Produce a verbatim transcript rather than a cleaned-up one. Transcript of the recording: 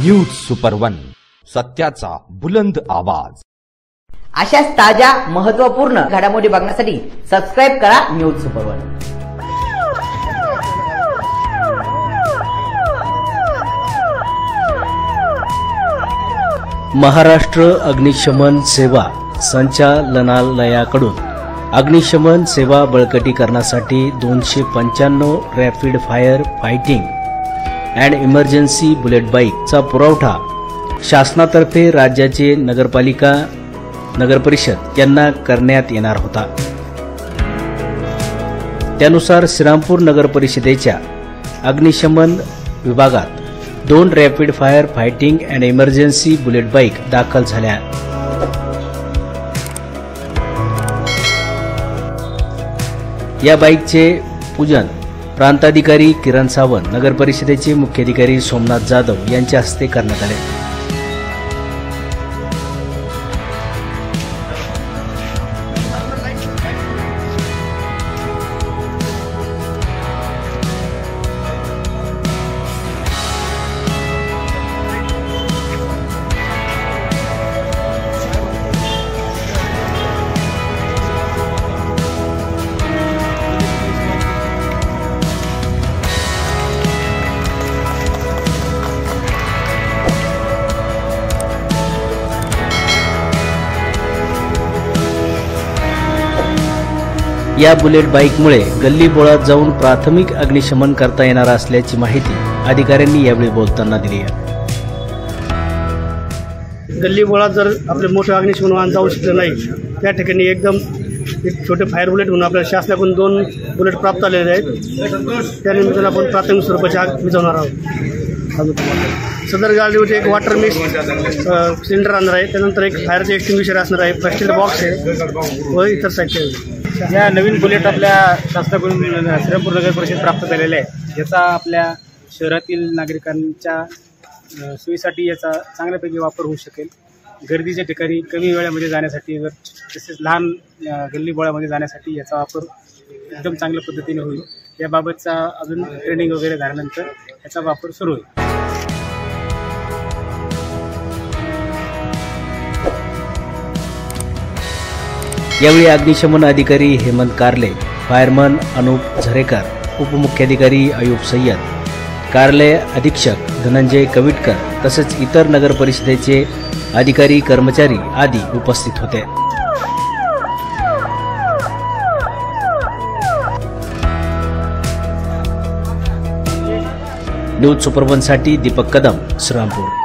News super one, सत्याचा बुलंद आवाज। अशाच ताज्या महत्त्वपूर्ण घडामोडी बघण्यासाठी सबस्क्राइब करा न्यूज सुपर वन। महाराष्ट्र अग्निशमन सेवा संचालनालयाकडून अग्निशमन सेवा बळकटीकरणासाठी दोनशे पंच्याण्णव rapid fire fighting and emergency bullet बाईकचा पुरवठा शासनातर्फे राज्याचे नगरपालिका नगरपरिषद यांना करण्यात येणार होता। त्यानुसार श्रीरामपूर नगरपरिषदेच्या अग्निशमन विभागात दोन rapid fire fighting and emergency bullet bike दाखल झाल्या। या बाईकचे पूजन प्रांताधिकारी किरण सावंत, नगरपरिषदेचे मुख्याधिकारी सोमनाथ जाधव यांच्या हस्ते करण्यात आले। या बुलेट बाईकमुळे गल्ली बोळात जाऊन प्राथमिक अग्निशमन करता येणार असल्याची माहिती अधिकाऱ्यांनी यावेळी बोलताना दिली आहे। गल्ली बोळात जर आपले मोठे अग्निशमन वाहन जाऊ शकले नाही, त्या ठिकाणी एकदम एक छोटे फायर बुलेट म्हणून आपल्या शासनाकडून दोन बुलेट प्राप्त झालेले आहेत। त्यानिमित्तानं आपण प्राथमिक स्वरूपाची आग विझवणार आहोत। सदर गाडीमध्ये एक वॉटर मिस्ट सिलेंडर आणणार आहे, त्यानंतर एक फायरचे एक्सटिंग्विशर असणार आहे, फर्स्ट एड बॉक्स आहे व इतर साहित्य आहे। या नवीन बुलेट आपल्या शासनाकडून श्रीरामपूर नगर परिषद प्राप्त झालेले आहे। याचा आपल्या शहरातील नागरिकांच्या सोयीसाठी याचा चांगल्यापैकी वापर होऊ शकेल। गर्दीच्या ठिकाणी कमी वेळामध्ये जाण्यासाठी व तसेच लहान गल्लीबोळामध्ये जाण्यासाठी याचा वापर एकदम चांगल्या पद्धतीने होईल। याबाबतचा अजून ट्रेनिंग वगैरे झाल्यानंतर याचा वापर सुरू होईल। यावेळी अग्निशमन अधिकारी हेमंत कारले, फायरमन अनुप झरेकर, उपमुख्याधिकारी अयूब सय्यद, कार्यालय अधीक्षक धनंजय कविटकर तसेच इतर नगर परिषदेचे अधिकारी कर्मचारी आदी उपस्थित होते। न्यूज सुपर वन साठी दीपक कदम, श्रीरामपूर।